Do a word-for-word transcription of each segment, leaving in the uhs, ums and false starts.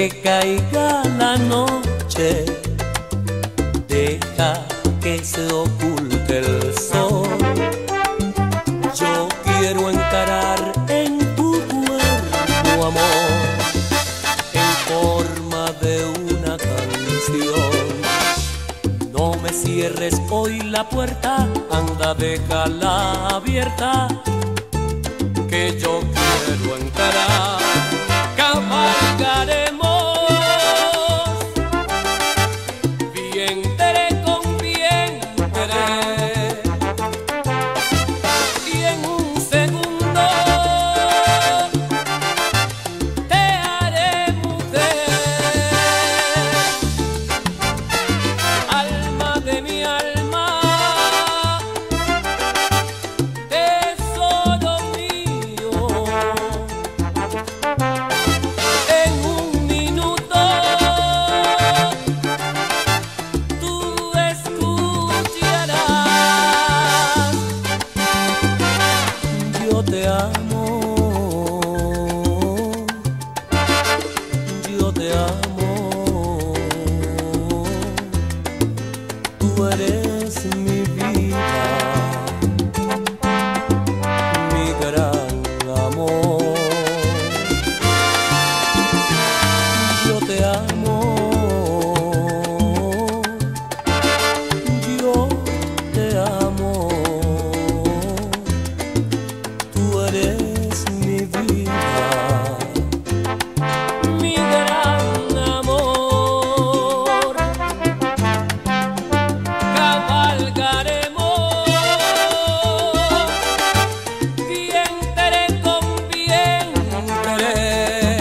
que caiga la noche, deja que se oculte el sol. Yo quiero encarar en tu cuerpo, amor, en forma de una canción. No me cierres hoy la puerta, anda, déjala abierta, que yo quiero encarar. Cabalgaremos vientre con vientre, y en un segundo te haré mujer, alma de mi alma, tesoro mío. Yo te amo, yo te amo, tú eres mi vida, mi gran amor. Yo te amo, yo te amo. Tú eres mi vida, mi gran amor. Cabalgaremos vientre con vientre,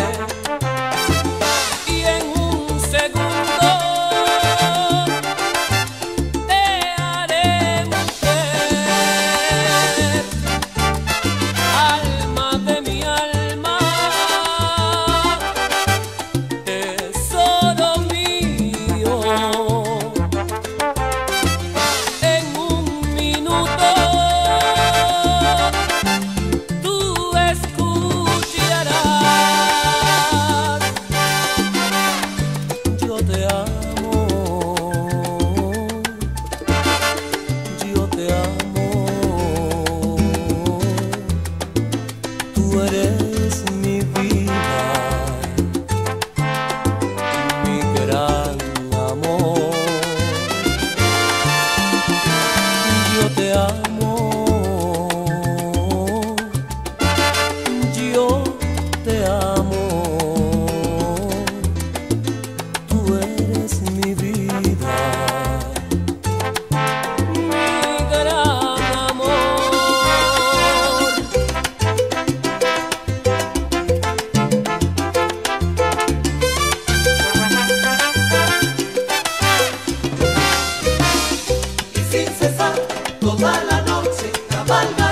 y en un segundo te haré mujer, alma de mi alma, tesoro mío. En un minuto tú escucharás. Yo te amo, yo te amo. Tú eres mi vida, mi gran amor. Yo te amo, yo te amo. Tú eres mi vida, mi gran amor. Sin cesar toda la noche cabalga.